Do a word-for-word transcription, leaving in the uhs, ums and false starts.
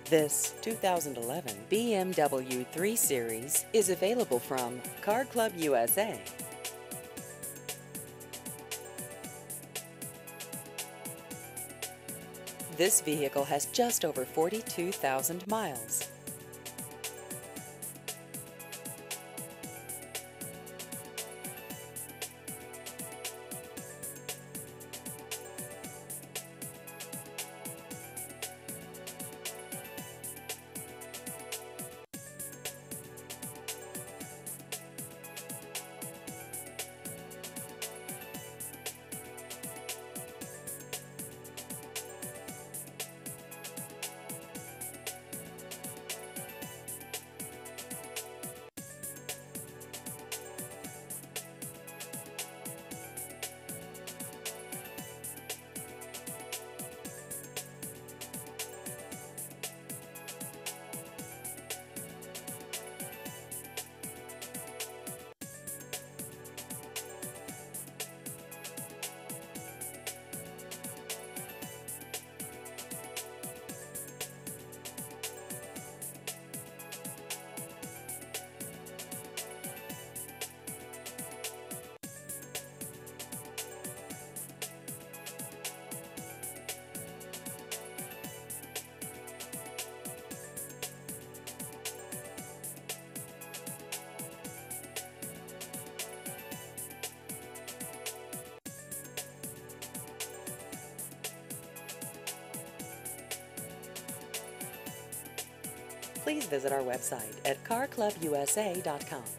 This two thousand eleven B M W three Series is available from Car Club U S A. This vehicle has just over forty-two thousand miles. Please visit our website at car club U S A dot com.